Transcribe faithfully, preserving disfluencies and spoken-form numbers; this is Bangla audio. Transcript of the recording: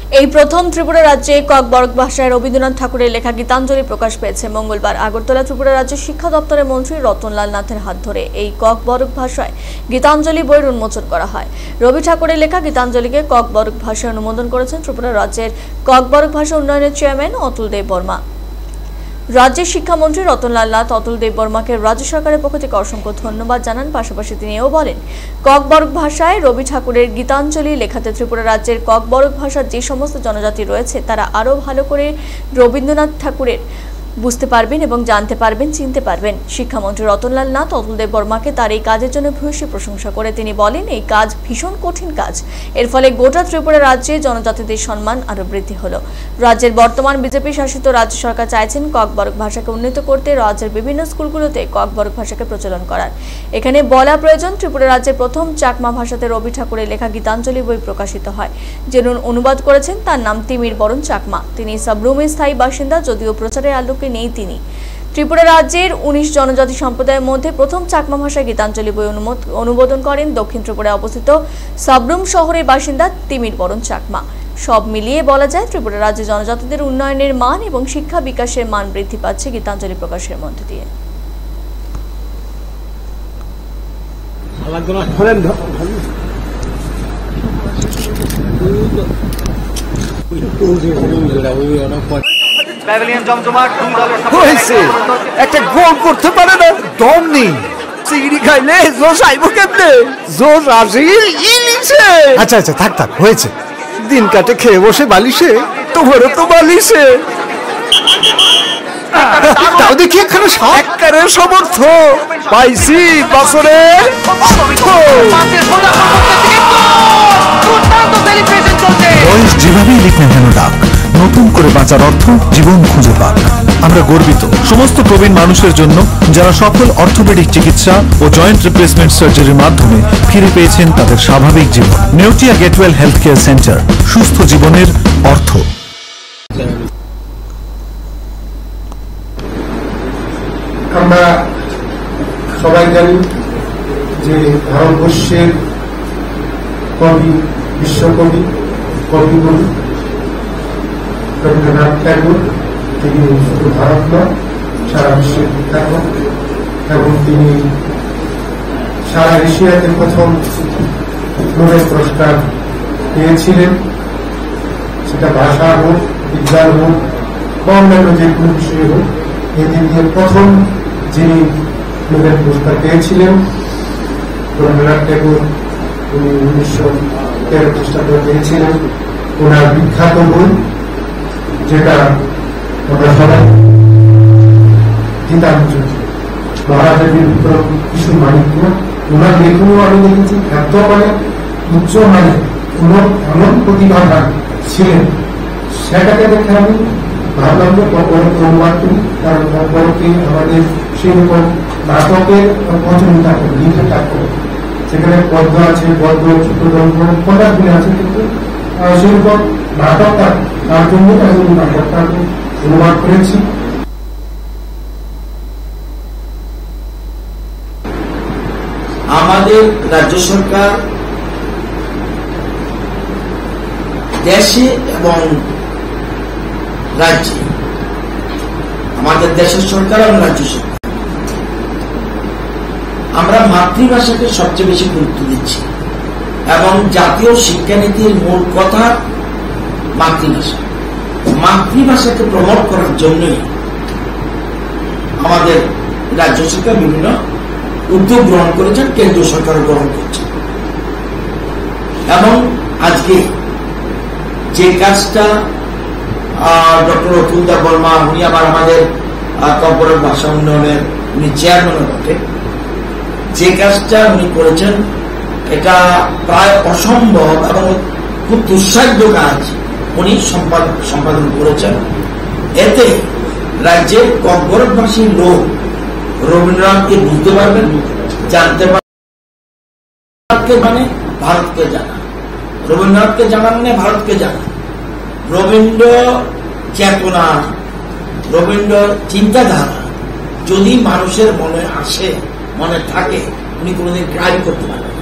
এই প্রথম ত্রিপুরা রাজ্যে ককবরক ভাষায় রবীন্দ্রনাথ ঠাকুরের লেখা গীতাঞ্জলি প্রকাশ পেয়েছে। মঙ্গলবার আগরতলা ত্রিপুরা রাজ্যের শিক্ষা দপ্তরের মন্ত্রী রতনলাল নাথের হাত ধরে এই ককবরক ভাষায় গীতাঞ্জলি বইয়ের উন্মোচন করা হয়। রবি ঠাকুরের লেখা গীতাঞ্জলিকে ককবরক ভাষায় অনুমোদন করেছেন ত্রিপুরা রাজ্যের ককবরক ভাষা উন্নয়নের চেয়ারম্যান অতুল দেব বর্মা। রাজ্যের শিক্ষামন্ত্রী রতনলাল নাথ অতুল দেব বর্মাকে রাজ্য সরকারের পক্ষ থেকে অসংখ্য ধন্যবাদ জানান। পাশাপাশি তিনি এও বলেন, ককবরক ভাষায় রবি ঠাকুরের গীতাঞ্জলি লেখাতে ত্রিপুরা রাজ্যের ককবরক ভাষার যে সমস্ত জনজাতি রয়েছে তারা আরও ভালো করে রবীন্দ্রনাথ ঠাকুরের বুঝতে পারবেন এবং জানতে পারবেন, চিনতে পারবেন। শিক্ষামন্ত্রী রতনলাল নাথ অতুল দেব বর্মাকে তার এই কাজের জন্য ভূয়সী প্রশংসা করে তিনি বলেন, এই কাজ ভীষণ কঠিন কাজ। এর ফলে গোটা ত্রিপুরা রাজ্যে জনজাতিদের সম্মান আরও বৃদ্ধি হলো। রাজ্যের বর্তমান বিজেপি শাসিত রাজ্য সরকার চাইছেন ককবরক ভাষাকে উন্নীত করতে রাজ্যের বিভিন্ন স্কুলগুলোতে ককবরক ভাষাকে প্রচলন করার। এখানে বলা প্রয়োজন, ত্রিপুরা রাজ্যের প্রথম চাকমা ভাষাতে রবি ঠাকুরের লেখা গীতাঞ্জলি বই প্রকাশিত হয়। যে অনুবাদ করেছেন তার নাম তিমির বরণ চাকমা। তিনি সাবরুমের স্থায়ী বাসিন্দা, যদিও প্রচারের আলোকে নেই তিনি। ত্রিপুরা রাজ্যের উনিশ জনজাতি সম্প্রদায়ের মধ্যে প্রথম চাকমা ভাষায় গীতাঞ্জলি বই অনুমোদন করেন দক্ষিণ ত্রিপুরায় অবস্থিত সাবরুম শহরের বাসিন্দা তিমির বরণ চাকমা। সব মিলিয়ে বলা যায় ত্রিপুরা রাজ্যে জনজাতিদের উন্নয়নের মান এবং শিক্ষা বিকাশের মান বৃদ্ধি পাচ্ছে গীতাঞ্জলি প্রকাশের মধ্য দিয়ে। একটা গোল করতে পারে না, দম নেই। চিংড়ি খাইলে জোশ আইব কেমনে? জোশ আসে ইলিশে। আচ্ছা আচ্ছা থাক থাক, হয়েছে। দিন কাটে খেয়ে বসে বালিশে, তোমারও তো বালিশে। তাও দেখি এখানে সরকারের সমর্থ পাইছি বছরে। বয়স যেভাবেই লিখ না কেন ডাক, নতুন করে বাঁচার অর্থ জীবন খুঁজে পাক। আমরা গর্বিত সমস্ত প্রবীণ মানুষের জন্য যারা সফল অর্থোপেডিক চিকিৎসা ও জয়েন্ট রিপ্লেসমেন্ট সার্জারির মাধ্যমে ফিরে পেয়েছেন তাদের স্বাভাবিক জীবন। Neotia getwell health care centre, সুস্থ জীবনের অর্থ। আমরা সবাই জানি যে ভারতবর্ষের কবি, বিশ্বকবি, কবিগুরু রবীন্দ্রনাথ ঠাকুর, তিনি শুধু ভারত নয় সারা বিশ্বের বিখ্যাত এবং তিনি সারা এশিয়াতে প্রথম নোবেল পুরস্কার পেয়েছিলেন। সেটা ভাষা হোক, বিজ্ঞান হোক বা অন্যান্য যে কোনো বিষয় হোক, এদিক দিয়ে প্রথম যিনি নোবেল পুরস্কার পেয়েছিলেন রবীন্দ্রনাথ ঠাকুর, উনি উনিশশো তেরো খ্রিস্টাব্দে পেয়েছিলেন। ওনার বিখ্যাত বই যেটা আমরা সবাই গীতাঞ্জলি, মহারাজের বিক্রম কিশোর মানিক্য, ওনার লেখনও আমি দেখেছি এত মানে উচ্চ মানে কোন এমন প্রতিভাবান ছিলেন। সেটাকে দেখে আমি ভাবলাম যে ককবরক অনুবাদ করি, কারণ ককবরকে আমাদের সেরকম নাটকের প্রচলিতা করে, লিখেটা করে। সেখানে পদ্ম আছে, পদ্ম, চিত্রদণ্ড, কন্যাগুলি আছে, কিন্তু সেরকম নাটকটা তার জন্য আমি নাটকটা আমি অনুবাদ করেছি। আমাদের রাজ্য সরকার দেশে এবং রাজ্যে, আমাদের দেশের সরকার এবং রাজ্য সরকার, আমরা মাতৃভাষাকে সবচেয়ে বেশি গুরুত্ব দিচ্ছি এবং জাতীয় শিক্ষানীতির মূল কথা মাতৃভাষা। মাতৃভাষাকে প্রমোট করার জন্যই আমাদের রাজ্য সরকার বিভিন্ন উদ্যোগ গ্রহণ করেছেন, কেন্দ্রীয় সরকার গ্রহণ করছে। এবং আজকে যে কাজটা ডক্টর অতুল দেব বর্মা, উনি আবার আমাদের ককবরক ভাষা উন্নয়নের উনি চেয়ারম্যান বটে, যে কাজটা উনি করেছেন এটা প্রায় অসম্ভব এবং খুব দুঃসাধ্য কাজ উনি সম্পাদন সম্পাদন করেছেন। এতে রাজ্যের ককবরক ভাষীর লোক রবীন্দ্রনাথকে বুঝতে পারবেন, জানতে পারবেন। মানে ভারতকে জানা, রবীন্দ্রনাথকে জানান মানে ভারতকে জানা। রবীন্দ্র চেতনা, রবীন্দ্র চিন্তাধারা যদি মানুষের মনে আসে, মনে থাকে, উনি কোনোদিন ক্রাইম করতে পারবেন।